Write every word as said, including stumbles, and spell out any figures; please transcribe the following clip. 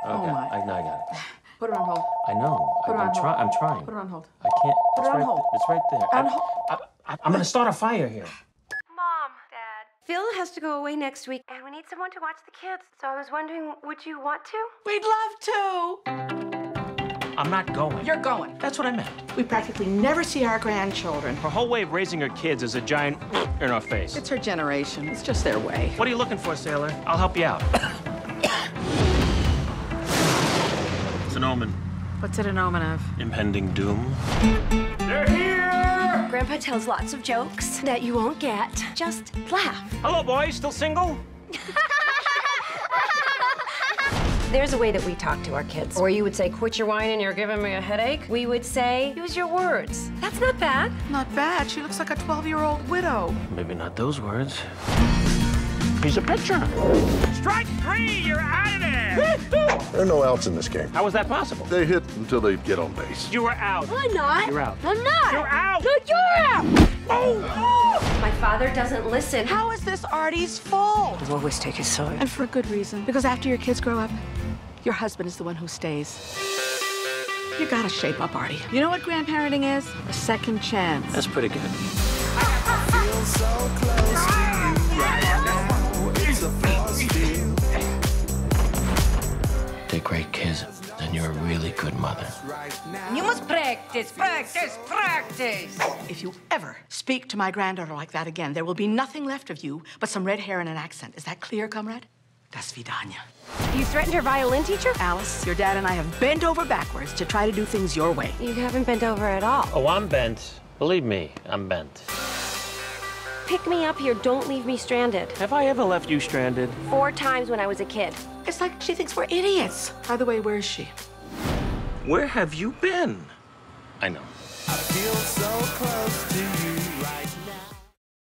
Oh, my. I, I got it. Put it on hold. I know. Put I, it on I'm, hold. try, I'm trying. Put it on hold. I can't. Put it's it on right, hold. It's right there. On I, hold. I, I, I'm gonna start a fire here. Mom, Dad. Phil has to go away next week, and we need someone to watch the kids. So I was wondering, would you want to? We'd love to. I'm not going. You're going. That's what I meant. We practically never see our grandchildren. Her whole way of raising her kids is a giant in her face. It's her generation. It's just their way. What are you looking for, sailor? I'll help you out. It's an omen. What's it an omen of? Impending doom. They're here! Grandpa tells lots of jokes that you won't get. Just laugh. Hello, boys. Still single? There's a way that we talk to our kids. Or you would say, quit your whining, you're giving me a headache. We would say, use your words. That's not bad. Not bad. She looks like a twelve-year-old widow. Maybe not those words. He's a picture. Strike three! You're out of there! There are no outs in this game. How was that possible? They hit until they get on base. You were out. I'm not. You're out. I'm not. You're out. No, you're out. Oh. My father doesn't listen. How is this Artie's fault? You always take his side. And for a good reason. Because after your kids grow up, your husband is the one who stays. You gotta shape up, Artie. You know what grandparenting is? A second chance. That's pretty good. They're great kids, and you're a really good mother. You must practice, practice, practice. If you ever speak to my granddaughter like that again, there will be nothing left of you but some red hair and an accent. Is that clear, comrade? Das vidanya. You threatened her violin teacher? Alice, your dad and I have bent over backwards to try to do things your way. You haven't bent over at all. Oh, I'm bent. Believe me, I'm bent. Pick me up here. Don't leave me stranded. Have I ever left you stranded? Four times when I was a kid. It's like she thinks we're idiots. By the way, where is she? Where have you been? I know. I feel so close to you.